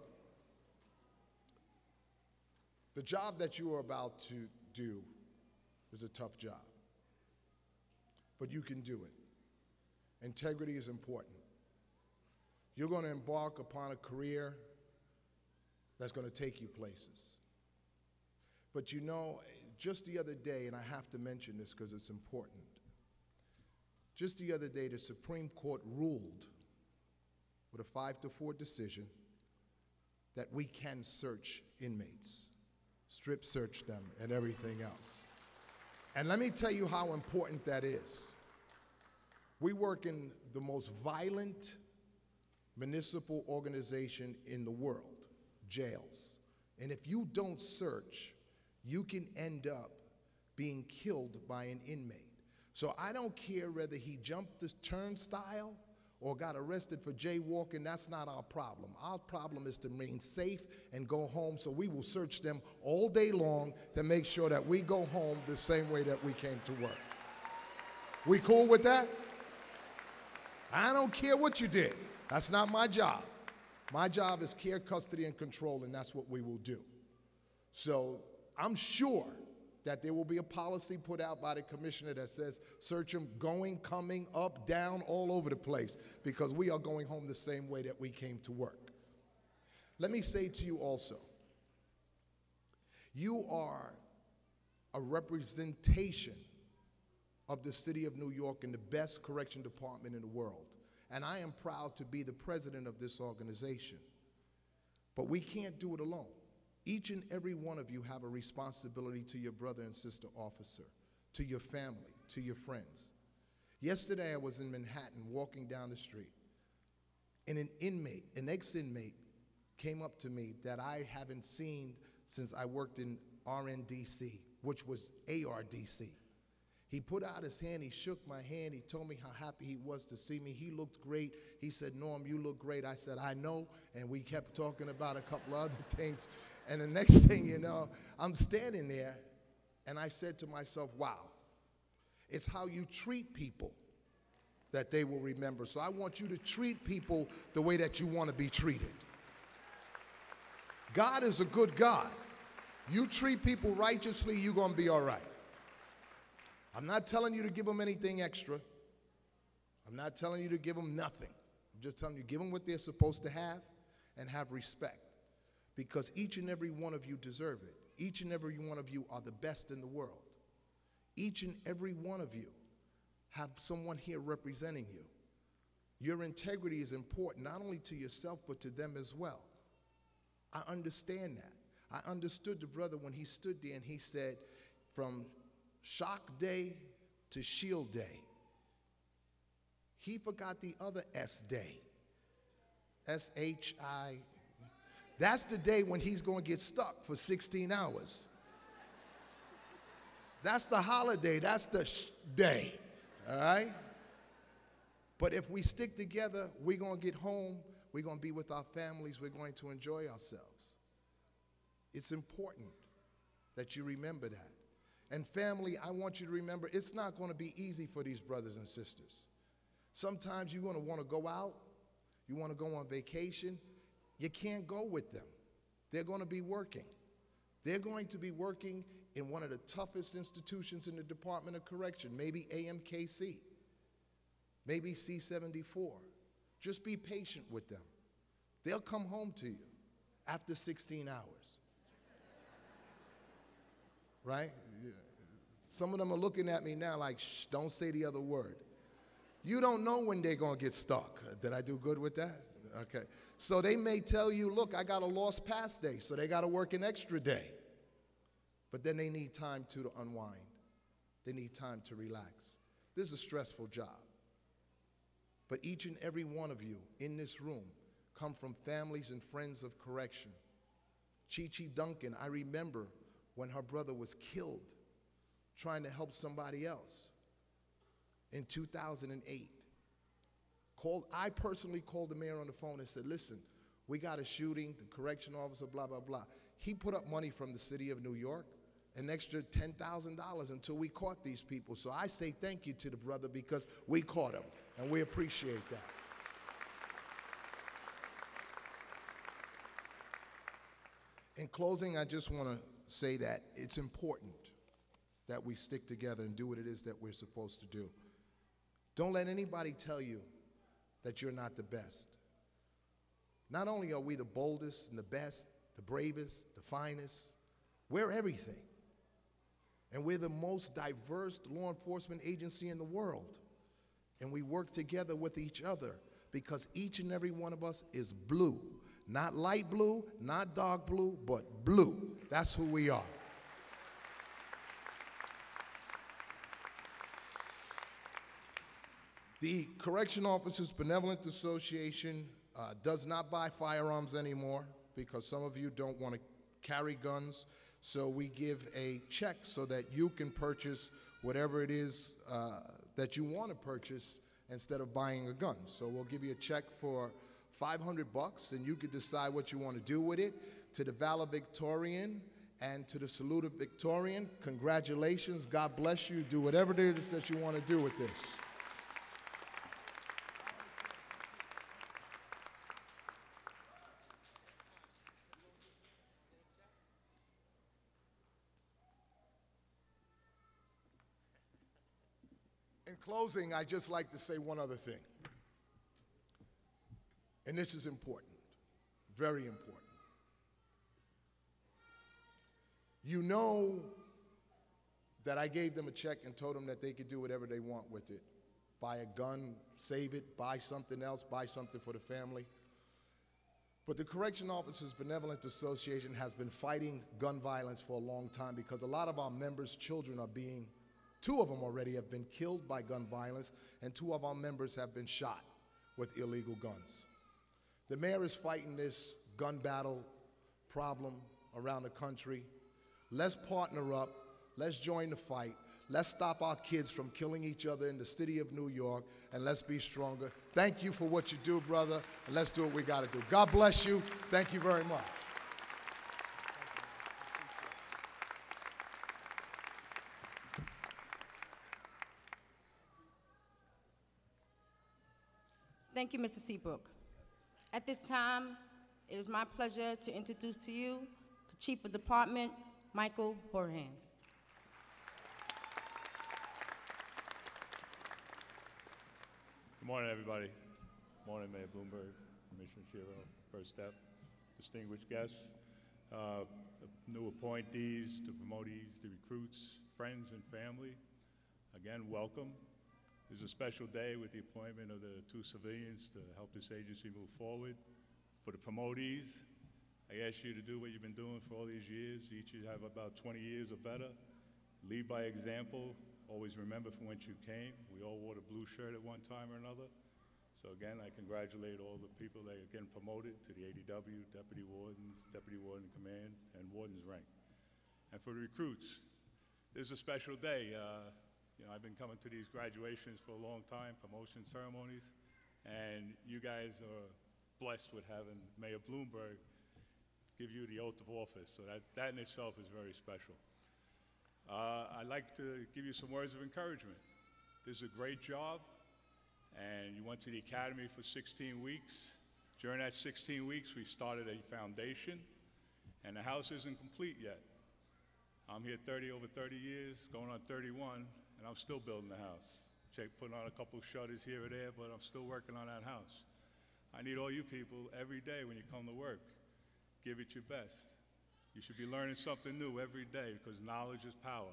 the job that you are about to do is a tough job, but you can do it. Integrity is important. You're going to embark upon a career that's going to take you places. But you know, just the other day, and I have to mention this because it's important, just the other day the Supreme Court ruled with a five to four decision that we can search inmates, strip search them and everything else. And let me tell you how important that is. We work in the most violent municipal organization in the world, jails. And if you don't search, you can end up being killed by an inmate. So I don't care whether he jumped the turnstile or got arrested for jaywalking. That's not our problem. Our problem is to remain safe and go home, so we will search them all day long to make sure that we go home the same way that we came to work. We cool with that? I don't care what you did. That's not my job. My job is care, custody, and control, and that's what we will do. So I'm sure that there will be a policy put out by the commissioner that says search them going, coming, up, down, all over the place, because we are going home the same way that we came to work. Let me say to you also, you are a representation of the city of New York and the best correction department in the world. And I am proud to be the president of this organization. But we can't do it alone. Each and every one of you have a responsibility to your brother and sister officer, to your family, to your friends. Yesterday I was in Manhattan walking down the street, and an inmate, an ex-inmate, came up to me that I haven't seen since I worked in R N D C, which was A R D C. He put out his hand, he shook my hand, he told me how happy he was to see me. He looked great. He said, Norm, you look great. I said, I know, and we kept talking about a couple other things. And the next thing you know, I'm standing there, and I said to myself, wow, it's how you treat people that they will remember. So I want you to treat people the way that you want to be treated. God is a good God. You treat people righteously, you're going to be all right. I'm not telling you to give them anything extra. I'm not telling you to give them nothing. I'm just telling you, give them what they're supposed to have and have respect. Because each and every one of you deserve it. Each and every one of you are the best in the world. Each and every one of you have someone here representing you. Your integrity is important, not only to yourself, but to them as well. I understand that. I understood the brother when he stood there and he said, from shock day to shield day. He forgot the other S day. S H I. That's the day when he's going to get stuck for sixteen hours. That's the holiday. That's the sh day. All right? But if we stick together, we're going to get home. We're going to be with our families. We're going to enjoy ourselves. It's important that you remember that. And family, I want you to remember, it's not going to be easy for these brothers and sisters. Sometimes you're going to want to go out. You want to go on vacation. You can't go with them. They're going to be working. They're going to be working in one of the toughest institutions in the Department of Correction, maybe A M K C, maybe C seventy-four. Just be patient with them. They'll come home to you after sixteen hours. Right? Some of them are looking at me now like, shh, don't say the other word. You don't know when they're going to get stuck. Did I do good with that? Okay. So they may tell you, look, I got a lost pass day, so they got to work an extra day. But then they need time to, to unwind. They need time to relax. This is a stressful job. But each and every one of you in this room come from families and friends of correction. Chi-Chi Duncan, I remember when her brother was killed trying to help somebody else in two thousand eight. Called, I personally called the mayor on the phone and said, listen, we got a shooting, the correction officer, blah, blah, blah. He put up money from the city of New York, an extra ten thousand dollars until we caught these people. So I say thank you to the brother because we caught him, and we appreciate that. In closing, I just want to say that it's important that we stick together and do what it is that we're supposed to do. Don't let anybody tell you that you're not the best. Not only are we the boldest and the best, the bravest, the finest, we're everything. And we're the most diverse law enforcement agency in the world. And we work together with each other because each and every one of us is blue. Not light blue, not dark blue, but blue. That's who we are. The Correction Officers Benevolent Association uh, does not buy firearms anymore because some of you don't want to carry guns. So we give a check so that you can purchase whatever it is uh, that you want to purchase instead of buying a gun. So we'll give you a check for five hundred bucks, and you can decide what you want to do with it. To the valedictorian and to the saluted Victorian, congratulations. God bless you. Do whatever it is that you want to do with this. In closing, I'd just like to say one other thing. And this is important, very important. You know that I gave them a check and told them that they could do whatever they want with it. Buy a gun, save it, buy something else, buy something for the family. But the Correction Officers Benevolent Association has been fighting gun violence for a long time because a lot of our members' children are being, two of them already have been killed by gun violence, and two of our members have been shot with illegal guns. The mayor is fighting this gun battle problem around the country. Let's partner up. Let's join the fight. Let's stop our kids from killing each other in the city of New York, and let's be stronger. Thank you for what you do, brother, and let's do what we got to do. God bless you. Thank you very much. Thank you, Mister Seabrook. At this time, it is my pleasure to introduce to you the Chief of Department, Michael Horahan. Good morning, everybody. Good morning, Mayor Bloomberg, Commissioner Shiro, First Step, distinguished guests, uh, new appointees, the promotees, the recruits, friends and family. Again, welcome. This is a special day with the appointment of the two civilians to help this agency move forward. For the promotees, I ask you to do what you've been doing for all these years. Each of you have about twenty years or better. Lead by example. Always remember from whence you came. We all wore the blue shirt at one time or another. So again, I congratulate all the people that are getting promoted to the A D W, Deputy Wardens, Deputy Warden Command, and Warden's rank. And for the recruits, this is a special day. Uh, you know, I've been coming to these graduations for a long time, promotion ceremonies, and you guys are blessed with having Mayor Bloomberg give you the oath of office. So that, that in itself is very special. Uh, I'd like to give you some words of encouragement. This is a great job. And you went to the academy for sixteen weeks. During that sixteen weeks, we started a foundation, and the house isn't complete yet. I'm here thirty, over thirty years, going on thirty-one, and I'm still building the house. Check, putting on a couple shutters here or there, but I'm still working on that house. I need all you people every day when you come to work. Give it your best. You should be learning something new every day because knowledge is power.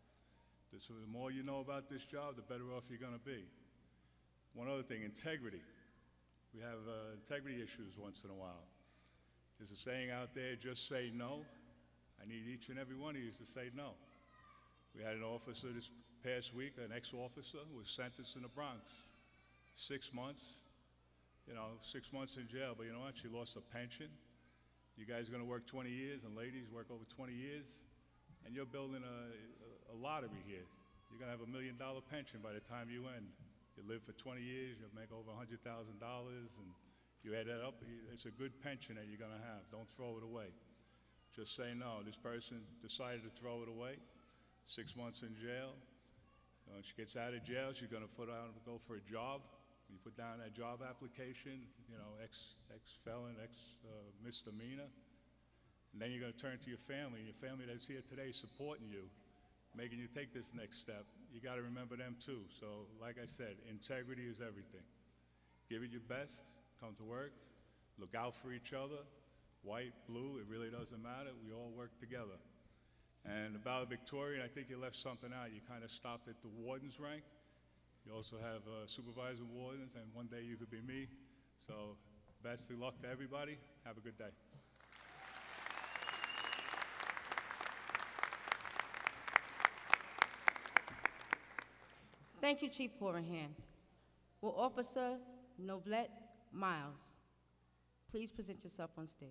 So the more you know about this job, the better off you're going to be. One other thing, integrity. We have uh, integrity issues once in a while. There's a saying out there, just say no. I need each and every one of you to say no. We had an officer this past week, an ex-officer, who was sentenced in the Bronx. Six months, you know, six months in jail, but you know what? She lost a pension. You guys are gonna work twenty years, and ladies work over twenty years, and you're building a, a, a lottery here. You're gonna have a million dollar pension by the time you end. You live for twenty years, you'll make over one hundred thousand dollars, and you add that up, it's a good pension that you're gonna have. Don't throw it away. Just say no. This person decided to throw it away, six months in jail. When she gets out of jail, she's gonna put out, go for a job. You put down that job application, you know, ex, ex-felon, ex-misdemeanor, and then you're gonna turn to your family, and your family that's here today supporting you, making you take this next step. You got to remember them too. So like I said, integrity is everything. Give it your best, come to work, look out for each other, white, blue, it really doesn't matter. We all work together. And about Victorian, I think you left something out. You kind of stopped at the warden's rank. You also have uh, supervisor wardens, and one day you could be me. So best of luck to everybody. Have a good day. Thank you, Chief Horahan. Will Officer Novlet Miles please present yourself on stage?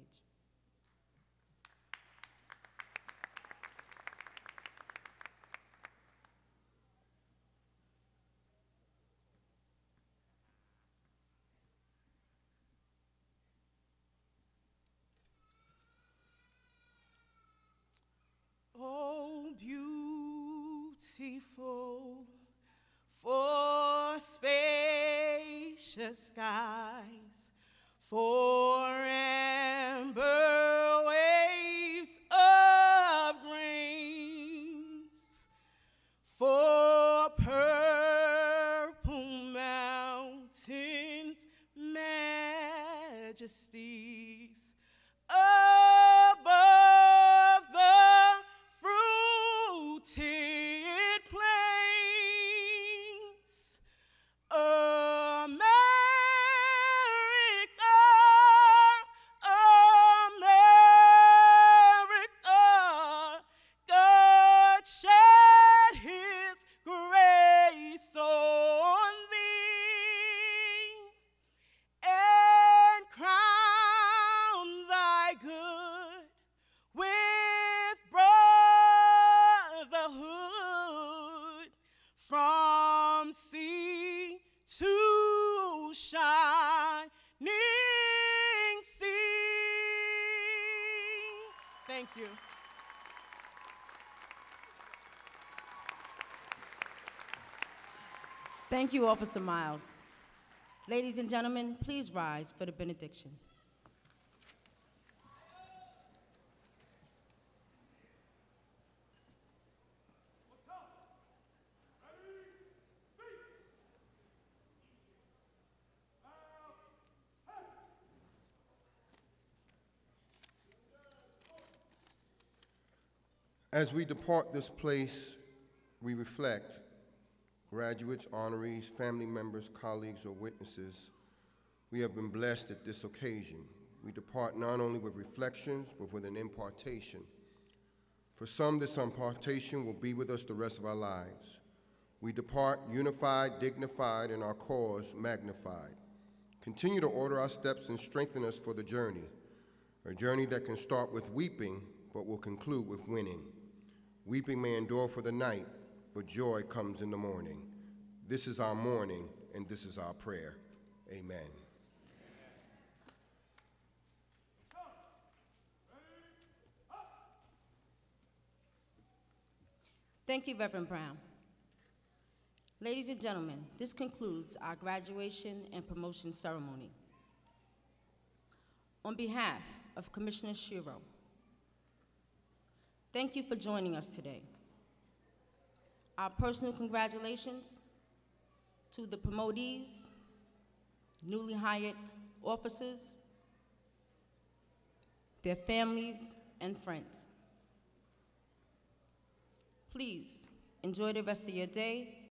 Oh, beautiful, for spacious skies, for amber waves of grains, for purple mountains, majesties above the fruited plains. America, America, God shed his grace on thee and crown thy good with brotherhood from sea to shining sea. Thank you. Thank you, Officer Miles. Ladies and gentlemen, please rise for the benediction. As we depart this place, we reflect, graduates, honorees, family members, colleagues, or witnesses. We have been blessed at this occasion. we depart not only with reflections, but with an impartation. For some, this impartation will be with us the rest of our lives. We depart unified, dignified, and our cause magnified. Continue to order our steps and strengthen us for the journey, a journey that can start with weeping, but will conclude with winning. Weeping may endure for the night, but joy comes in the morning. This is our morning, and this is our prayer. Amen. Thank you, Reverend Brown. Ladies and gentlemen, this concludes our graduation and promotion ceremony. On behalf of Commissioner Shiro, thank you for joining us today. Our personal congratulations to the promotees, newly hired officers, their families, and friends. Please enjoy the rest of your day